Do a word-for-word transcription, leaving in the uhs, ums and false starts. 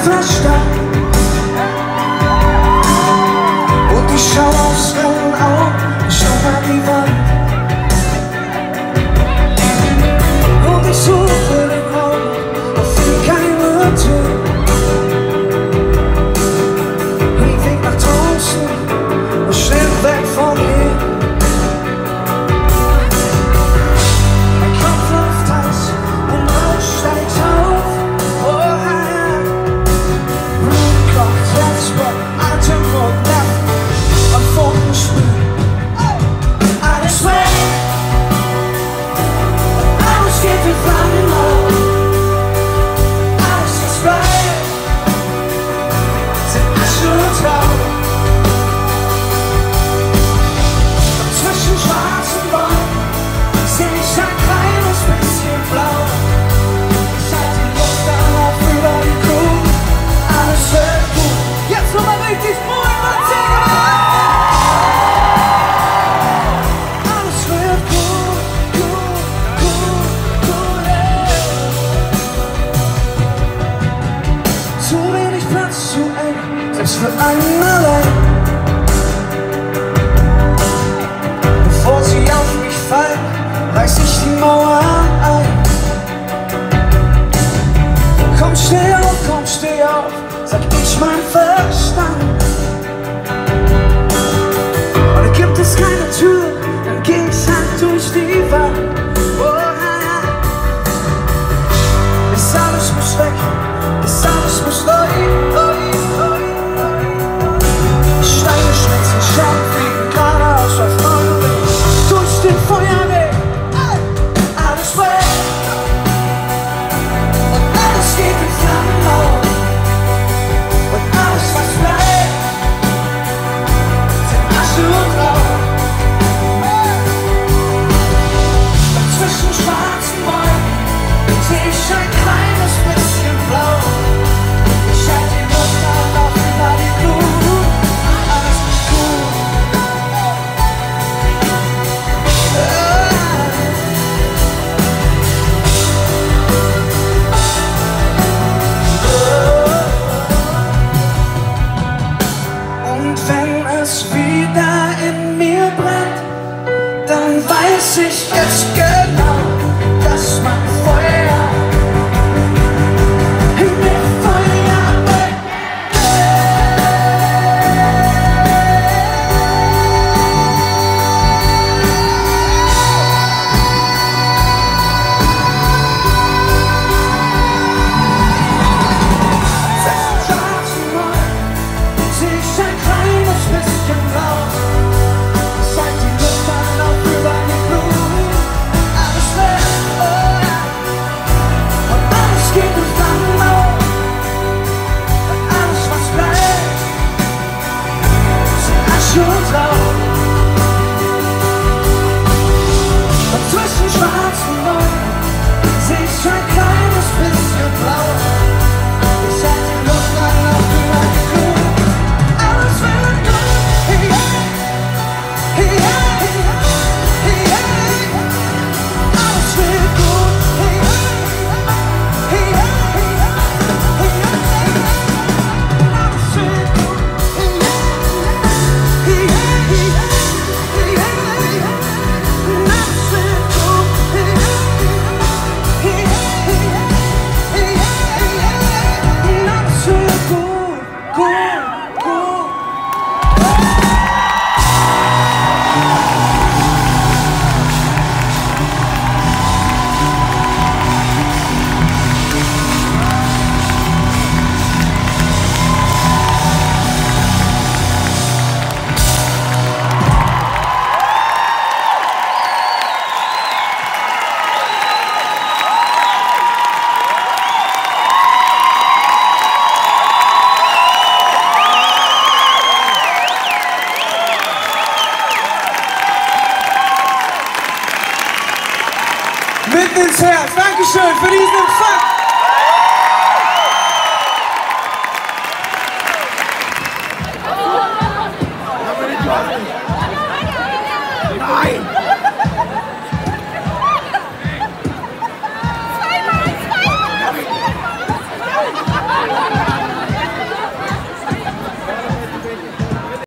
Verstand. Und ich schau aufs Rennen auf, ich schau an die Wand. Und ich suche den Raum, auf den keine Tür. Ein Weg nach draußen, und schnell weg von mir. Mein Kopf läuft heiß und Rausch steigt auf. Oh ja, Blut kocht, Herzblock, Atem und Nerven am Funken sprühen. Alles weg, alles geht in Flammen auf. Alles, was bleibt, sind Asche und Rauch. Und zwischen schwarzen Bäumen seh ich ein kleines bisschen blau. Ich halt die Luft danach über die Kuh. Alles wird gut. Jetzt nochmal richtig Mut und Zinger. Alles wird gut, gut, gut, gut, yeah. Zu wenig Platz, zu eng, selbst für einen allein. Bevor sie auf mich fallen, reiß ich die Mauer ein. Komm, steh auf, komm, steh auf, sag ich mein Verstand. Oder gibt es keine Tür, dann geh ich halt durch die Wand. Oh, ja, ja. Ist alles muss weg, ist alles muss neu. Steine schmelzen, Scherben fliegen geradeaus auf neuen Weg. Durch den Feuerweg, alles weg. Und alles geht in Flammen auf. Und alles, was bleibt, sind Asche und Rauch. Und zwischen schwarzen Bäumen seh ich ein kleines bisschen blau. Ich halt die Luft an, auf über die Glut. Alles ist gut. Und wenn es wieder in mir brennt, dann weiß ich jetzt genau, dass mein Feuer in mir Feuer brennt. Zwischen schwarzen Bäumen seh ich ein kleines bisschen blau. Ich halt die Luft an, auf über die Glut. Alles weg, oh ja. Und alles geht in Flammen auf. Und alles, was bleibt, sind Asche und Rauch. Und zwischen schwarzen Bäumen seh ich ein kleines bisschen blau. Ich halt die Luft an, auf über die Glut. Alles wird gut, hey, hey, hey, hey, hey. Alles wird gut, hey, hey, hey, hey, hey, hey. Alles wird gut, hey, hey, hey, hey, hey, hey. Alles wird gut, hey, hey, hey, hey, hey, hey. Alles wird gut, gut, gut. Mitten ins Herz. Dankeschön für diesen Empfang.